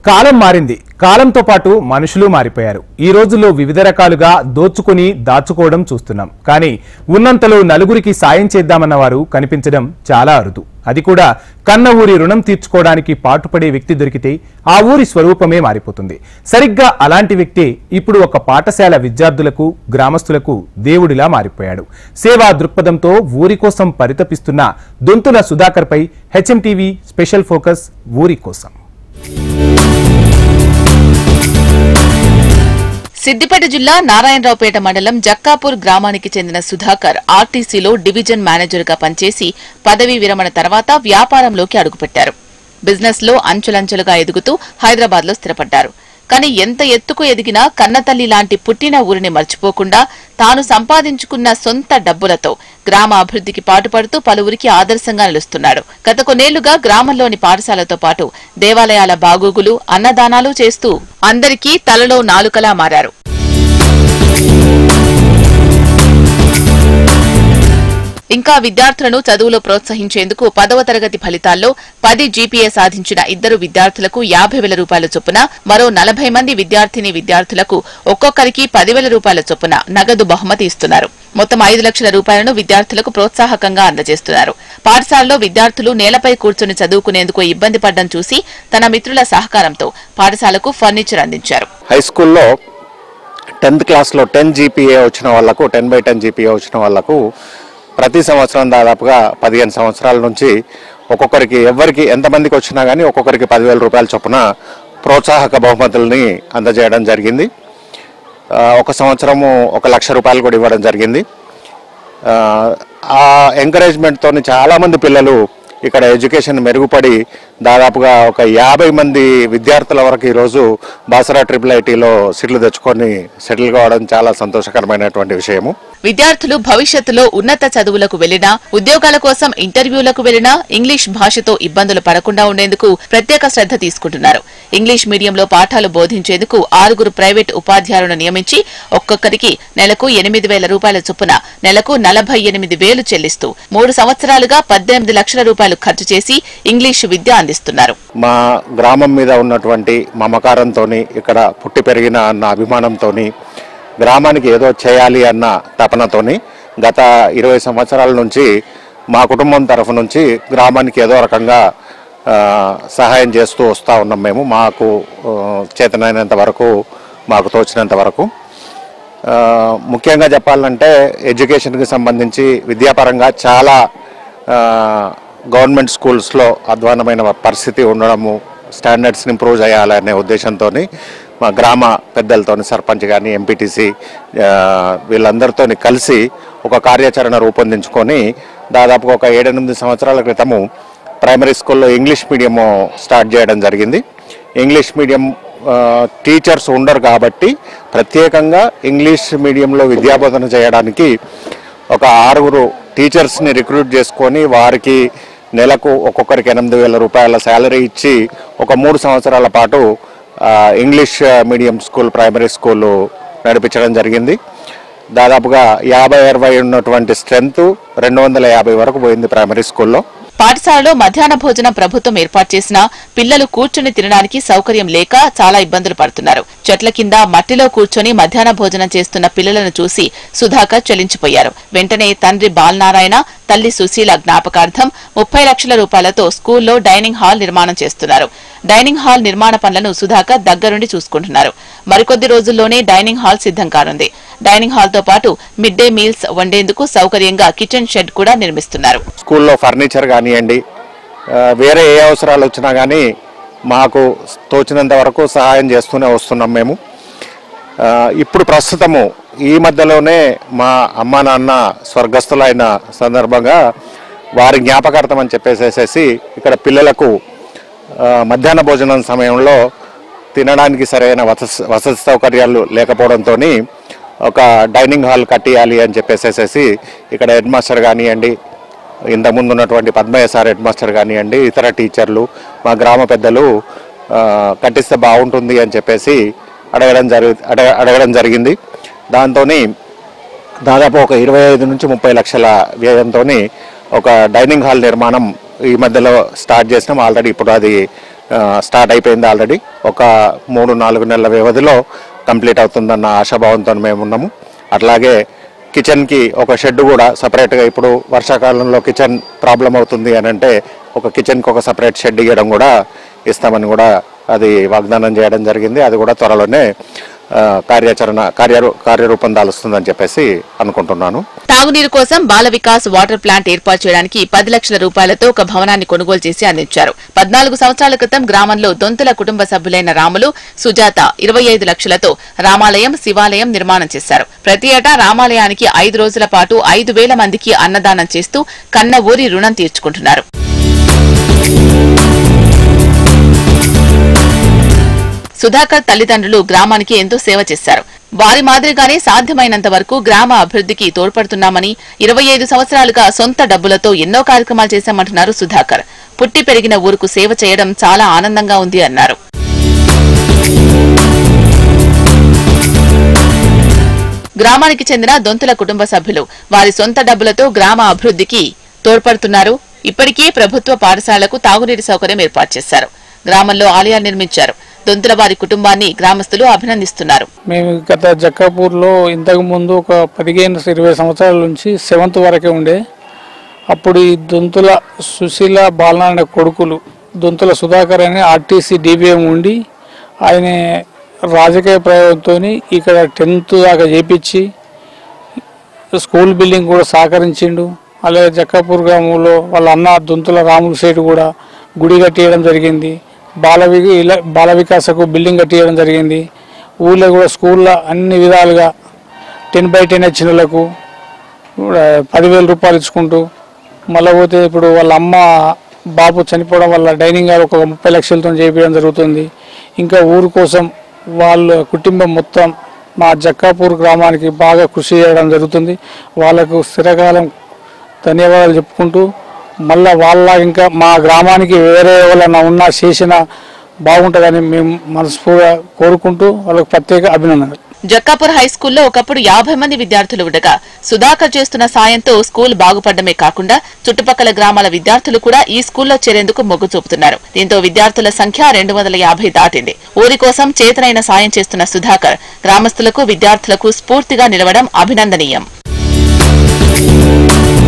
కాలం మారింది. కాలంతో పాటు మనుషులు మారిపోయారు. ఈ రోజుల్లో వివిధ రకాలుగా దోచుకొని దాచుకోవడం చూస్తున్నాం. కానీ ఉన్నంతలో నలుగురికి సాయం చేద్దామన్న వారు కనిపించడం చాలా అరుదు. అది కూడా కన్న ఊరి రుణం తీర్చుకోవడానికి పాటుపడే వ్యక్తి దొరికితే ఆ ఊరి స్వరూపమే మారిపోతుంది. సరిగ్గా అలాంటి వ్యక్తి ఇప్పుడు ఒక పాఠశాల విద్యార్థులకు, గ్రామస్తులకు దేవుడిలా మారిపోయాడు. సేవా దృక్పథంతో ఊరి కోసం పరితపిస్తున్న దొంతుల సుధాకర్ పై హెచ్ఎంటీవీ స్పెషల్ ఫోకస్ ఊరి కోసం. సిద్దిపేట జిల్లా నారాయణరావుపేట మండలం జక్కాపూర్ గ్రామానికి చెందిన సుధాకర్ ఆర్టీసీలో డివిజన్ మేనేజర్గా పనిచేసి పదవీ విరమణ తర్వాత వ్యాపారంలోకి అడుగుపెట్టారు. బిజినెస్ లో అంచులంచులుగా ఎదుగుతూ హైదరాబాద్ లో స్థిరపడ్డారు. కానీ ఎంత ఎత్తుకు ఎదిగినా కన్నతల్లి లాంటి పుట్టిన ఊరిని మర్చిపోకుండా తాను సంపాదించుకున్న సొంత డబ్బులతో గ్రామ అభివృద్ధికి పాటుపడుతూ పలువురికి ఆదర్శంగా నిలుస్తున్నాడు. గత కొన్నేళ్లుగా గ్రామంలోని పాఠశాలతో పాటు దేవాలయాల బాగోగులు, అన్నదానాలు చేస్తూ అందరికీ తలలో నాలుకలా మారారు. ఇంకా విద్యార్థులను చదువులో ప్రోత్సహించేందుకు 10వ తరగతి ఫలితాల్లో 10 జీపీఏ సాధించిన 2 విద్యార్థులకు 50,000 రూపాయల చొప్పున, మరో 40 మంది విద్యార్థులకు ఒక్కొక్కరికి 10,000 రూపాయల చొప్పున నగదు బహుమతి ఇస్తున్నారు. మొత్తం 5 లక్షల రూపాయలను విద్యార్థులకు ప్రోత్సాహకంగా అందజేస్తున్నారు. పాఠశాలలో విద్యార్థులు నేలపై కూర్చొని చదువుకునేందుకు ఇబ్బంది పడ్డం చూసి తన మిత్రుల సహకారంతో పాఠశాలకు ఫర్నిచర్ అందించారు. హైస్కూల్లో 10th క్లాస్లో 10 జీపీఏ వచ్చిన వాళ్లకు, 10/10 జీపీఏ వచ్చిన వాళ్లకు ప్రతి సంవత్సరం దాదాపుగా 15 సంవత్సరాల నుంచి ఒక్కొక్కరికి, ఎవరికి ఎంతమందికి వచ్చినా కానీ ఒక్కొక్కరికి 10,000 రూపాయల చొప్పున ప్రోత్సాహక బహుమతుల్ని అందజేయడం జరిగింది. ఒక సంవత్సరము 1 లక్ష రూపాయలు కూడా ఇవ్వడం జరిగింది. ఆ ఎంకరేజ్మెంట్తో చాలామంది పిల్లలు ఇక్కడ ఎడ్యుకేషన్ మెరుగుపడి దాదాపుగా ఒక 50 మంది విద్యార్థుల వరకు ఈరోజు బాసరా IIITలో సీట్లు తెచ్చుకొని సెటిల్ కావడం చాలా సంతోషకరమైనటువంటి విషయము. విద్యార్థులు భవిష్యత్తులో ఉన్నత చదువులకు వెళ్లినా, ఉద్యోగాల కోసం ఇంటర్వ్యూలకు వెళ్లినా ఇంగ్లీష్ భాషతో ఇబ్బందులు పడకుండా ఉండేందుకు ప్రత్యేక శ్రద్ధ తీసుకుంటున్నారు. ఇంగ్లీష్ మీడియంలో పాఠాలు బోధించేందుకు 6 ప్రైవేట్ ఉపాధ్యాయులను నియమించి ఒక్కొక్కరికి నెలకు 8,000 రూపాయల చొప్పున నెలకు 48,000 చెల్లిస్తూ 3 సంవత్సరాలుగా 18 లక్షల రూపాయలు ఖర్చు చేసి ఇంగ్లీష్ విద్య అందిస్తున్నారు. మా గ్రామం మీద ఉన్నటువంటి మమకారంతోని, ఇక్కడ పుట్టి పెరిగిన అన్న అభిమానంతోని, గ్రామానికి ఏదో చేయాలి అన్న తపనతోని గత 20 సంవత్సరాల నుంచి మా కుటుంబం తరఫు నుంచి గ్రామానికి ఏదో రకంగా సహాయం చేస్తూ వస్తూ ఉన్నాం. మేము మాకు చేతనైనంత వరకు, మాకు తోచినంత వరకు. ముఖ్యంగా చెప్పాలంటే ఎడ్యుకేషన్కి సంబంధించి విద్యాపరంగా చాలా గవర్నమెంట్ స్కూల్స్లో అధ్వానమైన పరిస్థితి ఉండడము, స్టాండర్డ్స్ని ఇంప్రూవ్ చేయాలనే ఉద్దేశంతో మా గ్రామ పెద్దలతో, సర్పంచ్ కానీ, ఎంపీటీసీ వీళ్ళందరితో కలిసి ఒక కార్యాచరణ రూపొందించుకొని దాదాపుగా ఒక 7-8 సంవత్సరాల క్రితము ప్రైమరీ స్కూల్లో ఇంగ్లీష్ మీడియం స్టార్ట్ చేయడం జరిగింది. ఇంగ్లీష్ మీడియం టీచర్స్ ఉండరు కాబట్టి ప్రత్యేకంగా ఇంగ్లీష్ మీడియంలో విద్యాబోధన చేయడానికి ఒక 6 టీచర్స్ని రిక్రూట్ చేసుకొని వారికి నెలకు ఒక్కొక్కరికి 8,000 రూపాయల శాలరీ ఇచ్చి ఒక 3 సంవత్సరాల పాటు English medium school, primary school నడిపించడం జరిగింది. దాదాపుగా 50-60 ఉన్నటువంటి స్ట్రెంత్ 250 వరకు పోయింది ప్రైమరీ స్కూల్లో. పాఠశాలలో మధ్యాహ్న భోజనం ప్రభుత్వం ఏర్పాటు చేసినా పిల్లలు కూర్చుని తినడానికి సౌకర్యం లేక చాలా ఇబ్బందులు పడుతున్నారు. చెట్ల కింద మట్టిలో కూర్చొని మధ్యాహ్న భోజనం చేస్తున్న పిల్లలను చూసి సుధాకర్ చలించిపోయారు. వెంటనే తండ్రి బాలనారాయణ, తల్లి సుశీల జ్ఞాపకార్థం 30 లక్షల రూపాయలతో స్కూల్లో డైనింగ్ హాల్ నిర్మాణం చేస్తున్నారు. డైనింగ్ హాల్ నిర్మాణ పనులను సుధాకర్ దగ్గరుండి చూసుకుంటున్నారు. మరికొద్ది రోజుల్లోనే డైనింగ్ హాల్ సిద్ధం కానుంది. డైనింగ్ హాల్ తో పాటు మిడ్ డే మీల్స్ వండేందుకు సౌకర్యంగా కిచెన్ షెడ్ కూడా నిర్మిస్తున్నారు. స్కూల్లో ఫర్నిచర్ కానివ్వండి, వేరే ఏ అవసరాలు వచ్చినా కానీ మాకు తోచినంత వరకు సహాయం చేస్తూనే వస్తున్నాం మేము. ఇప్పుడు ప్రస్తుతము ఈ మధ్యలోనే మా అమ్మ నాన్న స్వర్గస్థులైన సందర్భంగా వారి జ్ఞాపకార్థం అని చెప్పేసేసి ఇక్కడ పిల్లలకు మధ్యాహ్న భోజనం సమయంలో తినడానికి సరైన వసతి సౌకర్యాలు లేకపోవడంతో ఒక డైనింగ్ హాల్ కట్టియాలి అని చెప్పేసేసి ఇక్కడ హెడ్ మాస్టర్ కానివ్వండి, ఇంతకుముందు ఉన్నటువంటి పద్మయ్య సార్ హెడ్ మాస్టర్ కానివ్వండి, ఇతర టీచర్లు, మా గ్రామ పెద్దలు కట్టిస్తే బాగుంటుంది అని చెప్పేసి అడగడం జరిగింది. దాంతో దాదాపు ఒక 25 నుంచి 30 లక్షల వ్యయంతో ఒక డైనింగ్ హాల్ నిర్మాణం ఈ మధ్యలో స్టార్ట్ చేసినాం. ఆల్రెడీ ఇప్పుడు అది స్టార్ట్ అయిపోయింది ఆల్రెడీ. ఒక 3-4 నెలల వ్యవధిలో కంప్లీట్ అవుతుందన్న ఆశాభావంతో మేము ఉన్నాము. అట్లాగే కిచెన్కి ఒక షెడ్ కూడా సపరేట్గా, ఇప్పుడు వర్షాకాలంలో కిచెన్ ప్రాబ్లం అవుతుంది అని అంటే ఒక కిచెన్కి ఒక సపరేట్ షెడ్ ఇవ్వడం కూడా ఇస్తామని కూడా అది వాగ్దానం చేయడం జరిగింది. అది కూడా త్వరలోనే కార్యరూపం దాలుస్తుందని చెప్పేసి అనుకుంటున్నాను. తాగునీరు కోసం బాల వికాస్ వాటర్ ప్లాంట్ ఏర్పాటు చేయడానికి 10 లక్షల రూపాయలతో ఒక భవనాన్ని కొనుగోలు చేసి అందించారు. 14 సంవత్సరాల క్రితం గ్రామంలో దొంతుల కుటుంబ సభ్యులైన రాములు, సుజాత 25 లక్షలతో రామాలయం, శివాలయం నిర్మాణం చేశారు. ప్రతి ఏటా రామాలయానికి 5 రోజుల పాటు 5,000 మందికి అన్నదానం చేస్తూ కన్న ఊరి రుణం తీర్చుకుంటున్నారు. సుధాకర్ తల్లిదండ్రులు గ్రామానికి ఎంతో సేవ చేశారు. వారి మాదిరిగానే సాధ్యమైనంత వరకు గ్రామ అభివృద్ధికి తోడ్పడుతున్నామని 25 సంవత్సరాలుగా సొంత డబ్బులతో ఎన్నో కార్యక్రమాలు చేశామంటున్నారు సుధాకర్. పుట్టి పెరిగిన ఊరుకు సేవ చేయడం చాలా ఆనందంగా ఉంది అన్నారు. గ్రామానికి చెందిన దొంతుల కుటుంబ సభ్యులు వారి సొంత డబ్బులతో గ్రామ అభివృద్ధికి తోడ్పడుతున్నారు. ఇప్పటికే ప్రభుత్వ పాఠశాలకు తాగునీటి సౌకర్యం ఏర్పాటు చేశారు. గ్రామంలో ఆలయాలు నిర్మించారు. దొంతుల వారి కుటుంబాన్ని గ్రామస్తులు అభినందిస్తున్నారు. మేము గత జక్కాపూర్లో ఇంతకు ముందు ఒక 15-20 సంవత్సరాల నుంచి 7th వరకే ఉండే. అప్పుడు ఈ దొంతుల సుశీల బాలనారాయణ కొడుకులు దొంతుల సుధాకర్ అని ఆర్టీసీ DBM ఉండి ఆయన రాజకీయ ప్రయోగంతో ఇక్కడ 10th దాకా చేపించి స్కూల్ బిల్డింగ్ కూడా సహకరించిండు. అలాగే జక్కాపూర్ గ్రామంలో వాళ్ళ అన్న దొంతుల రాములు సేటు కూడా గుడి కట్టియడం జరిగింది. బాల వికాసకు బిల్డింగ్ కట్టియడం జరిగింది. ఊళ్ళో కూడా స్కూల్లో అన్ని విధాలుగా 10/10 వచ్చిన వాళ్ళకు 10,000 రూపాయలు ఇచ్చుకుంటూ, మళ్ళీ పోతే ఇప్పుడు వాళ్ళ అమ్మ బాబు చనిపోవడం వల్ల డైనింగ్ హాల్ ఒక 30 లక్షలతో చేయించడం జరుగుతుంది. ఇంకా ఊరు కోసం వాళ్ళ కుటుంబం మొత్తం మా జక్కాపూర్ గ్రామానికి బాగా కృషి చేయడం జరుగుతుంది. వాళ్ళకు స్థిరకాలం ధన్యవాదాలు చెప్పుకుంటూ, మళ్ళీ వాళ్ళ ఇంకా మా గ్రామానికి వేరే వాళ్ళన్నా ఉన్నా చేసినా బాగుంటుందని మేము మనస్ఫూర్తిగా కోరుకుంటూ వాళ్ళకు ప్రత్యేక అభినందనలు. జక్కాపూర్ హైస్కూల్లో ఒకప్పుడు 50 మంది విద్యార్థులు ఉండగా సుధాకర్ చేస్తున్న సాయంతో స్కూల్ బాగుపడమే కాకుండా చుట్టుపక్కల గ్రామాల విద్యార్థులు కూడా ఈ స్కూల్లో చేరేందుకు మొగ్గు చూపుతున్నారు. దీంతో విద్యార్థుల సంఖ్య 250 దాటింది. ఊరి కోసం చేతనైన సాయం చేస్తున్న సుధాకర్ గ్రామస్తులకు, విద్యార్థులకు స్ఫూర్తిగా నిలవడం అభినందనీయం.